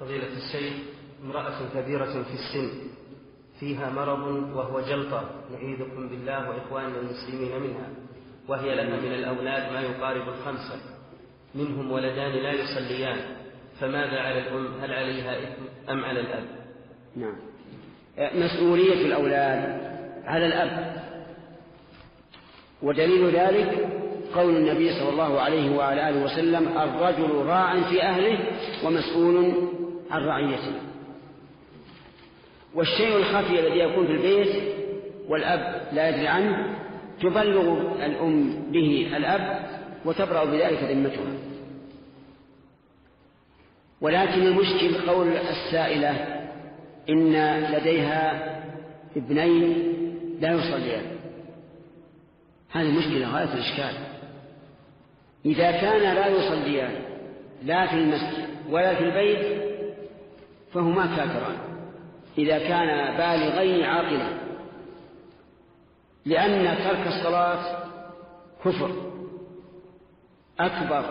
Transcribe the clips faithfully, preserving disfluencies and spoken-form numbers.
فضيلة الشيخ، امرأة كبيرة في السن فيها مرض وهو جلطة، نعيذكم بالله وإخواننا المسلمين منها، وهي لها من الأولاد ما يقارب الخمسة، منهم ولدان لا يصليان، فماذا على الأم؟ هل عليها إثم أم على الأب؟ نعم، مسؤولية الأولاد على الأب، ودليل ذلك قول النبي صلى الله عليه وعلى آله وسلم: الرجل راع في أهله ومسؤول عن رعيته. والشيء الخفي الذي يكون في البيت والأب لا يدري عنه تبلغ الأم به الأب وتبرأ بذلك ذمتها. ولكن المشكل قول السائلة إن لديها ابنين لا يصليان، هذه مشكلة غاية الإشكال. إذا كان لا يصليان لا في المسجد ولا في البيت فهما كافران إذا كان بالغين عاقلين، لأن ترك الصلاة كفر أكبر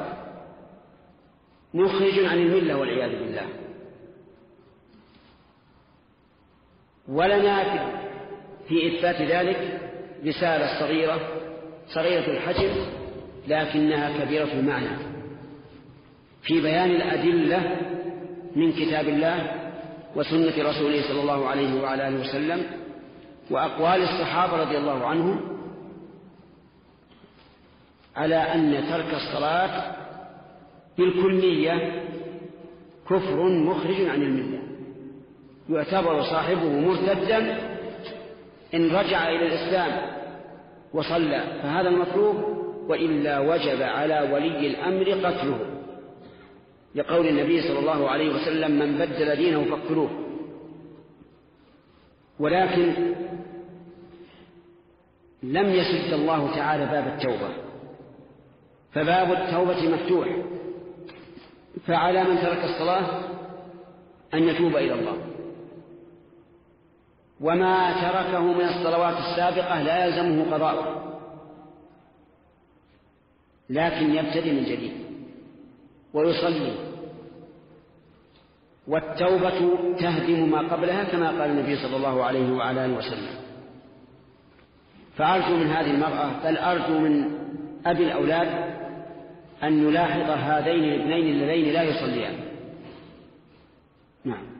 مخرج عن الملة والعياذ بالله. ولنا في إثبات ذلك رسالة صغيرة صغيرة الحجم لكنها كبيرة المعنى في بيان الأدلة من كتاب الله وسنة رسوله صلى الله عليه وعلى آله وسلم وأقوال الصحابة رضي الله عنهم على أن ترك الصلاة بالكلية كفر مخرج عن الملة، يعتبر صاحبه مرتدا إن رجع إلى الإسلام وصلى، فهذا المطلوب، وإلا وجب على ولي الأمر قتله، لقول النبي صلى الله عليه وسلم: من بدل دينه فاقتلوه. ولكن لم يسد الله تعالى باب التوبة، فباب التوبة مفتوح، فعلى من ترك الصلاة أن يتوب إلى الله، وما تركه من الصلوات السابقة لا يلزمه قضاؤه، لكن يبتدي من جديد ويصلي، والتوبة تهدم ما قبلها كما قال النبي صلى الله عليه وعلى آله وسلم. فأرجو من هذه المرأة، بل أرجو من أبي الأولاد أن يلاحظ هذين الاثنين اللذين لا يصليان. نعم.